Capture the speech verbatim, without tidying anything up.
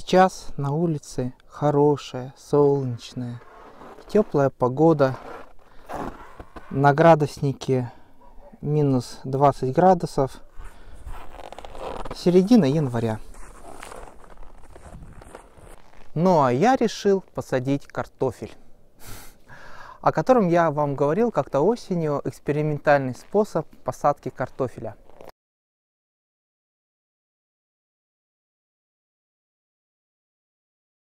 Сейчас на улице хорошая, солнечная, теплая погода. На градуснике минус двадцать градусов. Середина января. Ну а я решил посадить картофель, о котором я вам говорил как-то осенью, экспериментальный способ посадки картофеля.